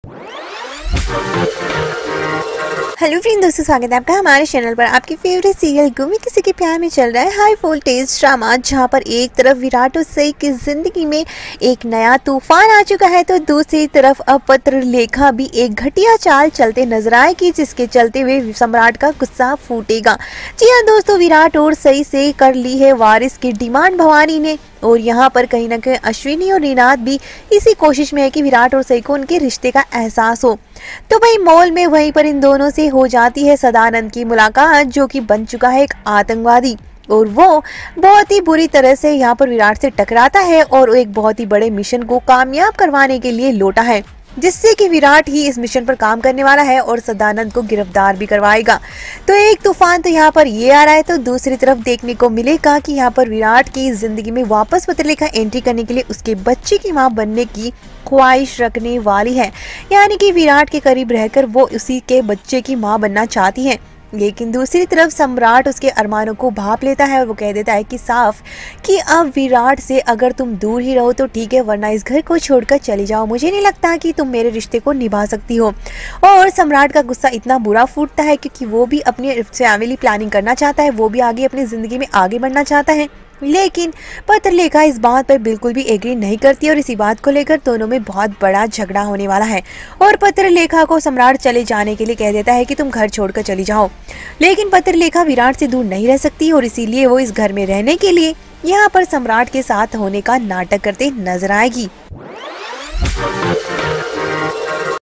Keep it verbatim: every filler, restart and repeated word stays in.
Hello friend दोस्तों, स्वागत है आपका हमारे चैनल पर। आपकी फेवरेट सीरियल गुम्मी किसी के प्यार में चल रहा है हाई वोल्टेज ड्रामा, जहां पर एक तरफ विराट और सई की जिंदगी में एक नया तूफान आ चुका है, तो दूसरी तरफ अब पत्रलेखा भी एक घटिया चाल चलते नजर आएगी, जिसके चलते हुए सम्राट का गुस्सा फूटेगा। जी हाँ दोस्तों, विराट और सई से कर ली है वारिस की डिमांड भवानी ने, और यहाँ पर कहीं ना कहीं अश्विनी और रिनात भी इसी कोशिश में है कि विराट और सई को उनके रिश्ते का एहसास हो। तो भाई मॉल में वहीं पर इन दोनों से हो जाती है सदानंद की मुलाकात, जो कि बन चुका है एक आतंकवादी, और वो बहुत ही बुरी तरह से यहाँ पर विराट से टकराता है और एक बहुत ही बड़े मिशन को कामयाब करवाने के लिए लौटा है, जिससे कि विराट ही इस मिशन पर काम करने वाला है और सदानंद को गिरफ्तार भी करवाएगा। तो एक तूफान तो यहाँ पर ये आ रहा है, तो दूसरी तरफ देखने को मिलेगा कि यहाँ पर विराट की जिंदगी में वापस पत्रलेखा एंट्री करने के लिए उसके बच्चे की मां बनने की ख्वाहिश रखने वाली है, यानी कि विराट के करीब रहकर वो उसी के बच्चे की मां बनना चाहती है। लेकिन दूसरी तरफ सम्राट उसके अरमानों को भाप लेता है और वो कह देता है कि साफ कि अब विराट से अगर तुम दूर ही रहो तो ठीक है, वरना इस घर को छोड़कर चली जाओ। मुझे नहीं लगता कि तुम मेरे रिश्ते को निभा सकती हो। और सम्राट का गुस्सा इतना बुरा फूटता है क्योंकि वो भी अपनी फैमिली प्लानिंग करना चाहता है, वो भी आगे अपनी ज़िंदगी में आगे बढ़ना चाहता है। लेकिन पत्रलेखा इस बात पर बिल्कुल भी एग्री नहीं करती और इसी बात को लेकर दोनों में बहुत बड़ा झगड़ा होने वाला है। और पत्रलेखा को सम्राट चले जाने के लिए कह देता है कि तुम घर छोड़कर चली जाओ, लेकिन पत्रलेखा विराट से दूर नहीं रह सकती और इसीलिए वो इस घर में रहने के लिए यहाँ पर सम्राट के साथ होने का नाटक करते नजर आएगी।